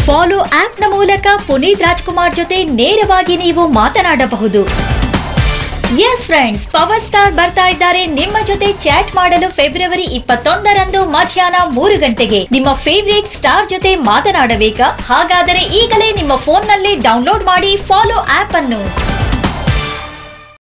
Follow app ನ ಮೂಲಕ ಪುನೀತ್ ರಾಜ್ಕುಮಾರ್ ಜೊತೆ ನೇರವಾಗಿ ನೀವು ಮಾತನಾಡಬಹುದು. ಎಸ್ ಫ್ರೆಂಡ್ಸ್, ಪವರ್ ಸ್ಟಾರ್ ಬರ್ತಾ ಇದ್ದಾರೆ ನಿಮ್ಮ ಜೊತೆ ಚಾಟ್ ಮಾಡಲು ಫೆಬ್ರವರಿ 21ರಂದು ಮಧ್ಯಾಹ್ನ 3 ಗಂಟೆಗೆ. ನಿಮ್ಮ ಫೇವರೇಟ್ ಸ್ಟಾರ್ ಜೊತೆ ಮಾತನಾಡಬೇಕಾ? ಹಾಗಾದರೆ ಈಗಲೇ ನಿಮ್ಮ ಫೋನ್ನಲ್ಲೇ ಡೌನ್ಲೋಡ್ ಮಾಡಿ ಫಾಲೋ ಆಪ್ ಅನ್ನು.